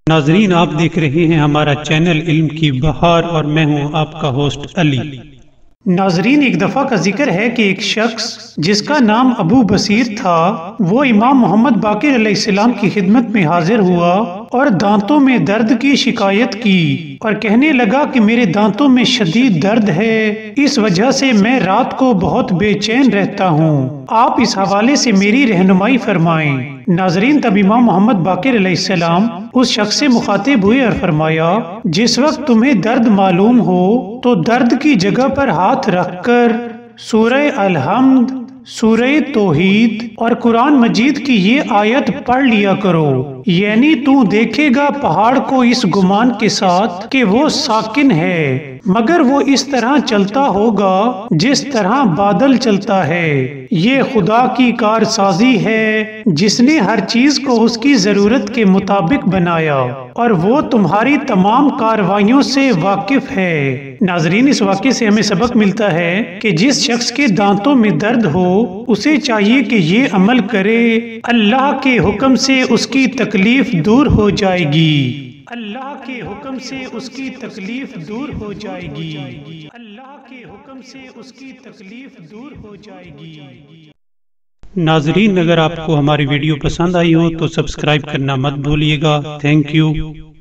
ناظرین، آپ دیکھ رہے ہیں ہمارا چینل علم کی بہار اور میں ہوں آپ کا ہوسٹ علی۔ ناظرین، ایک دفعہ کا ذکر ہے کہ ایک شخص جس کا نام ابو بصیر تھا وہ امام محمد باقر علیہ السلام کی خدمت میں حاضر ہوا اور دانتوں میں درد کی شکایت کی اور کہنے لگا کہ میرے دانتوں میں شدید درد ہے، اس وجہ سے میں رات کو بہت بے چین رہتا ہوں، آپ اس حوالے سے میری رہنمائی فرمائیں۔ ناظرین، تب امام محمد باقر علیہ السلام اس شخص سے مخاطب ہوئے اور فرمایا، جس وقت تمہیں درد معلوم ہو تو درد کی جگہ پر ہاتھ رکھ کر سورہ الحمد، سورہ توحید اور قرآن مجید کی یہ آیت پڑھ لیا کرو، یعنی تو دیکھے گا پہاڑ کو اس گمان کے ساتھ کہ وہ ساکن ہے، مگر وہ اس طرح چلتا ہوگا جس طرح بادل چلتا ہے۔ یہ خدا کی کارسازی ہے جس نے ہر چیز کو اس کی ضرورت کے مطابق بنایا اور وہ تمہاری تمام کارروائیوں سے واقف ہے۔ ناظرین، اس واقعے سے ہمیں سبق ملتا ہے کہ جس شخص کے دانتوں میں درد ہو اسے چاہیے کہ یہ عمل کرے، اللہ کے حکم سے اس کی تکلیف دور ہو جائے گی، اللہ کے حکم سے اس کی تکلیف دور ہو جائے گی، اللہ کے حکم سے اس کی تکلیف دور ہو جائے گی۔ ناظرین، اگر آپ کو ہماری ویڈیو پسند آئی ہو تو سبسکرائب کرنا مت بھولیے گا۔ Thank you.